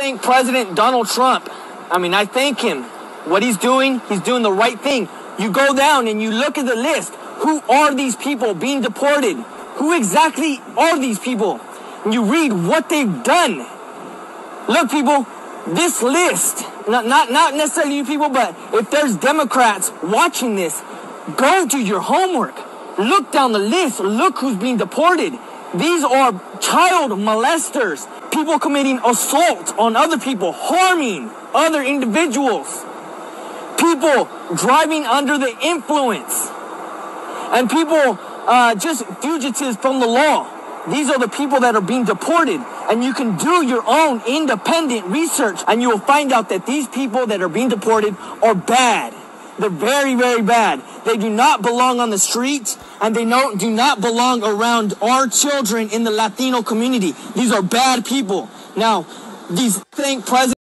thank President Donald Trump. I thank him. What he's doing the right thing. You go down and you look at the list. Who are these people being deported? Who exactly are these people? And you read what they've done. Look, people, this list, not necessarily you people, but if there's Democrats watching this, go do your homework. Look down the list. Look who's being deported. These are child molesters, people committing assault on other people, harming other individuals, people driving under the influence, and people just fugitives from the law. These are the people that are being deported, and you can do your own independent research, and you will find out that these people that are being deported are bad. They're very, very bad. They do not belong on the streets, and they do not belong around our children in the Latino community. These are bad people. Now, these thank President